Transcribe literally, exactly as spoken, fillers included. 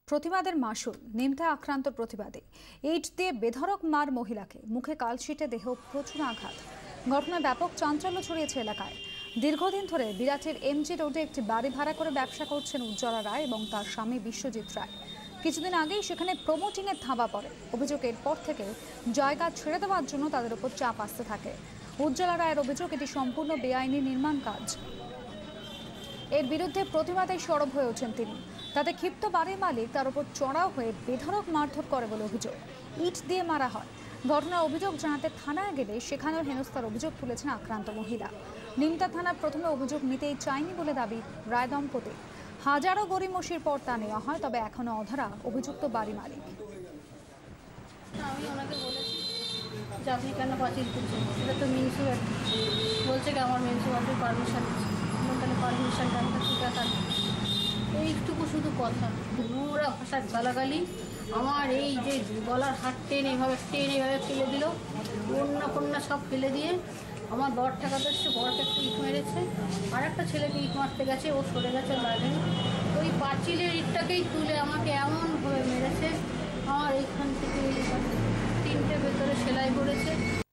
প্রতিবাদের মাসুল নিমতা আক্রান্ত প্রতিবাদী ইট দিয়ে বেধড়ক মার মহিলাকে মুখে কালশিটে দেহ প্রচুর আঘাত। ঘটনায় ব্যাপক চাঞ্চল্য ছড়িয়েছে এলাকায়। দীর্ঘদিন ধরে বিরাটের এমজি রোডে একটি বাড়ি ভাড়া করে ব্যবসা করছেন উজ্জ্বলা রায় এবং তার স্বামী বিশ্বজিৎ রায়। কিছুদিন আগেই সেখানে প্রমোটিং এর ধাবা পড়ে। অভিযোগ এরপর থেকে জায়গা ছেড়ে দেওয়ার জন্য তাদের উপর চাপ আসতে থাকে। উজ্জ্বলা রায়ের অভিযোগ এটি সম্পূর্ণ বেআইনি নির্মাণ কাজ। এর বিরুদ্ধে প্রতিবাদে সরব হয়ে ওঠেন তিনি। তাতে ক্ষিপ্ত বাড়ির মালিক তার উপর চড়াও হয়ে বেধড়ক মারধর করে বলে অভিযোগ। ইট দিয়ে মারা হয়। ঘটনার অভিযোগ জানাতে থানায় গেলে সেখানেও হেনস্থার অভিযোগ তুলেছেন আক্রান্ত মহিলা। নিমতা থানা প্রথমে অভিযোগ নিতেই চায়নি বলে দাবি রায় দম্পতি। হাজারো গড়িমসির পর তা নেওয়া হয়, তবে এখনো অধরা অভিযুক্ত বাড়ি মালিক। আমি ওনাকে বলেছি যে আপনি কেন পাঁচিল তুলছেন, এটা তো মিউনিসিপ্যালিটি বলছে কি আমার মিউনিসিপ্যালিটির পারমিশন আছে। তাহলে পারমিশনটা আমি তো ঠিক আছে, এইটুকু শুধু কথা। নোংরা ভাষার গালাগালি, আমার এই যে গলার হাত টেনে এভাবে টেনে এভাবে ফেলে দিল, কন্যা কন্যা সব ফেলে দিয়ে আমার বর ঠেকাতে এসছে, বরকে একটা ইট মেরেছে, আর একটা ছেলেকে ইট মারতে গেছে, ও সরে গেছে লাগেনি। ওই পাঁচিলের ইটটাকেই তুলে আমাকে এমনভাবে মেরেছে, আমার এইখান থেকে তিনটে ভেতরে সেলাই করেছে।